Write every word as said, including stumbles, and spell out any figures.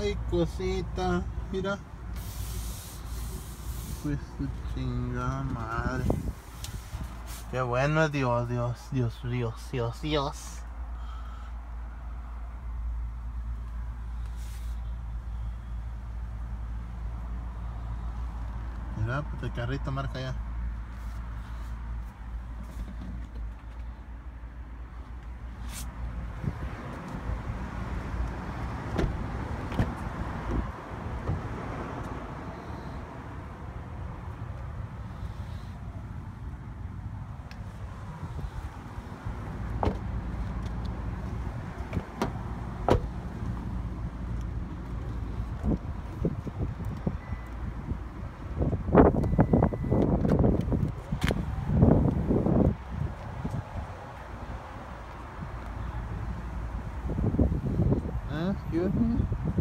Ay, cosita, mira. Pues su chingada madre. Qué bueno es Dios, Dios, Dios, Dios, Dios, Dios. Mira, pues el carrito marca ya. Excuse me.